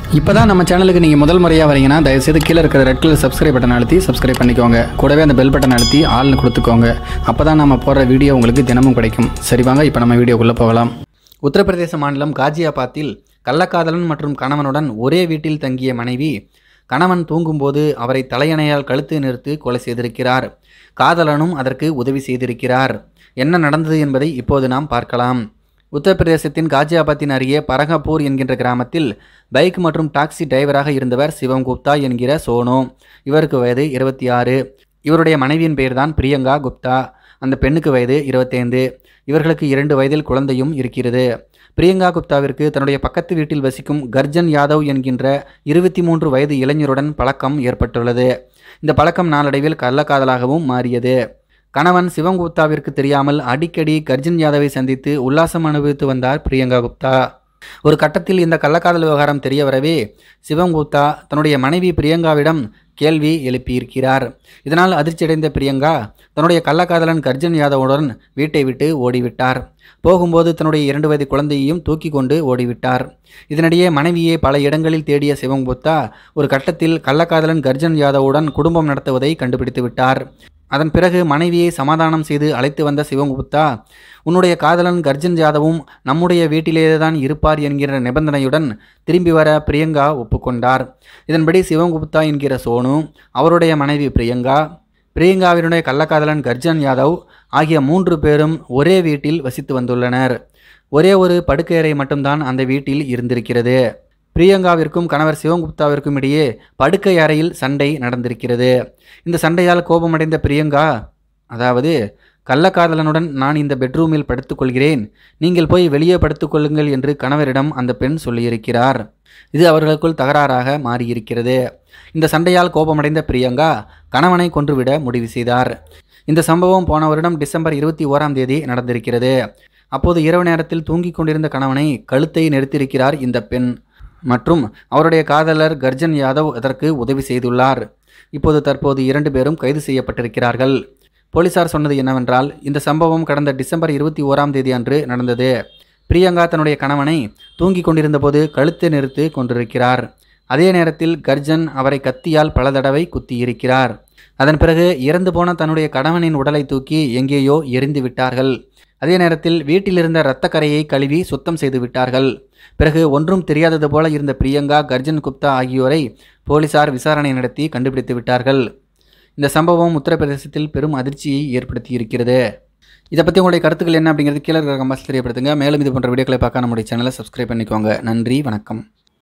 இப்போதான் நம்ம சேனலுக்கு நீங்கள் முதல் முறையாக வரீங்கன்னா தயவுசெய்து கீழே இருக்கிற ரெட் கலர் சப்ஸ்கிரைப் பட்டன் அழுத்தி சப்ஸ்கிரைப் பண்ணிக்கோங்க. கூடவே அந்த பெல் பட்டன் அழுத்தி ஆள்னு கொடுத்துக்கோங்க. அப்போ தான் நம்ம போடுற வீடியோ உங்களுக்கு தினமும் கிடைக்கும். சரி வாங்க இப்போ நம்ம வீடியோக்குள்ளே போகலாம். உத்தரப்பிரதேச மாநிலம் காஜியாபாத்தில் கள்ளக்காதலன் மற்றும் கணவனுடன் ஒரே வீட்டில் தங்கிய மனைவி கணவன் தூங்கும்போது அவரை தலையணையால் கழுத்து நிறுத்து கொலை செய்திருக்கிறார். காதலனும் அதற்கு உதவி செய்திருக்கிறார். என்ன நடந்தது என்பதை இப்போது நாம் பார்க்கலாம். உத்தரப்பிரதேசத்தின் காஜியாபாத்தின் அருகே பரகப்பூர் என்கின்ற கிராமத்தில் பைக் மற்றும் டாக்ஸி டிரைவராக இருந்தவர் சிவம் குப்தா என்கிற சோனு. இவருக்கு வயது 26. இவருடைய மனைவியின் பெயர்தான் பிரியங்கா குப்தா. அந்த பெண்ணுக்கு வயது 25. இவர்களுக்கு 2 வயதில் குழந்தையும் இருக்கிறது. பிரியங்கா குப்தாவிற்கு தன்னுடைய பக்கத்து வீட்டில் வசிக்கும் கர்ஜன் யாதவ் என்கின்ற 23 வயது இளைஞருடன் பழக்கம் ஏற்பட்டுள்ளது. இந்த பழக்கம் நாளடைவில் கள்ளக்காதலாகவும் மாறியது. கணவன் சிவம் குப்தாவிற்கு தெரியாமல் அடிக்கடி கர்ஜன் யாதவை சந்தித்து உல்லாசம் அனுபவித்து வந்தார் பிரியங்கா குப்தா. ஒரு கட்டத்தில் இந்த கள்ளக்காதல் விவகாரம் தெரிய வரவே சிவம் குப்தா தன்னுடைய மனைவி பிரியங்காவிடம் கேள்வி எழுப்பியிருக்கிறார். இதனால் அதிர்ச்சியடைந்த பிரியங்கா தன்னுடைய கள்ளக்காதலன் கர்ஜன் யாதவுடன் வீட்டை விட்டு ஓடிவிட்டார். போகும்போது தன்னுடைய 2 வயது குழந்தையையும் தூக்கி கொண்டு ஓடிவிட்டார். இதனிடையே மனைவியை பல இடங்களில் தேடிய சிவம் குப்தா ஒரு கட்டத்தில் கள்ளக்காதலன் கர்ஜன் யாதவுடன் குடும்பம் நடத்துவதை கண்டுபிடித்து விட்டார். அதன் பிறகு மனைவியை சமாதானம் செய்து அழைத்து வந்த சிவம் குப்தா உன்னுடைய காதலன் கர்ஜன் யாதவும் நம்முடைய வீட்டிலேயே தான் இருப்பார் என்கிற நிபந்தனையுடன் திரும்பி வர பிரியங்கா ஒப்புக்கொண்டார். இதன்படி சிவம் குப்தா என்கிற சோனு, அவருடைய மனைவி பிரியங்காவினுடைய கள்ளக்காதலன் கர்ஜன் யாதவ் ஆகிய 3 பேரும் ஒரே வீட்டில் வசித்து வந்துள்ளனர். ஒரே ஒரு படுக்கையறை மட்டும்தான் அந்த வீட்டில் இருந்திருக்கிறது. பிரியங்காவிற்கும் கணவர் சிவம் குப்தாவிற்கும் இடையே படுக்கை அறையில் சண்டை நடந்திருக்கிறது. இந்த சண்டையால் கோபமடைந்த பிரியங்கா, அதாவது கள்ளக்காதலனுடன் நான் இந்த பெட்ரூமில் படுத்துக்கொள்கிறேன், நீங்கள் போய் வெளியே படுத்துக்கொள்ளுங்கள் என்று கணவரிடம் அந்த பெண் சொல்லியிருக்கிறார். இது அவர்களுக்குள் தகராறாக மாறியிருக்கிறது. இந்த சண்டையால் கோபமடைந்த பிரியங்கா கணவனை கொன்றுவிட முடிவு செய்தார். இந்த சம்பவம் போன வருடம் டிசம்பர் 21ஆம் தேதி நடந்திருக்கிறது. அப்போது இரவு நேரத்தில் தூங்கிக் கொண்டிருந்த கணவனை கழுத்தை நெரித்திருக்கிறார் இந்த பெண் மற்றும் அவருடைய காதலர் கர்ஜன் யாதவ் அதற்கு உதவி செய்துள்ளார். இப்போது தற்போது 2 பேரும் கைது செய்யப்பட்டிருக்கிறார்கள். போலீசார் சொன்னது என்னவென்றால், இந்த சம்பவம் கடந்த டிசம்பர் 21ஆம் தேதி அன்று நடந்தது. பிரியங்கா தன்னுடைய கணவனை தூங்கிக் கொண்டிருந்த போது கழுத்தை நிறுத்து கொண்டிருக்கிறார். அதே நேரத்தில் கர்ஜன் அவரை கத்தியால் பல தடவை குத்தியிருக்கிறார். அதன் பிறகு இறந்து போன தன்னுடைய கணவனின் உடலை தூக்கி எங்கேயோ எரிந்து விட்டார்கள். அதே நேரத்தில் வீட்டில் இருந்த இரத்தக்கரையை கழுவி சுத்தம் செய்து விட்டார்கள். பிறகு ஒன்றும் தெரியாதது போல இருந்த பிரியங்கா, கர்ஜன் குப்தா ஆகியோரை போலீசார் விசாரணை நடத்தி கண்டுபிடித்து விட்டார்கள். இந்த சம்பவம் உத்தரப்பிரதேசத்தில் பெரும் அதிர்ச்சியை ஏற்படுத்தி இருக்கிறது. இதை பற்றி உங்களுடைய கருத்துக்கள் என்ன அப்படிங்கிறது கீழே இருக்கிற கமெண்ட்ஸ் தெரியப்படுத்துங்க. மேலும் இது போன்ற வீடியோக்களை பார்க்க நம்முடைய சேனலை சப்ஸ்கிரைப் பண்ணிக்கோங்க. நன்றி, வணக்கம்.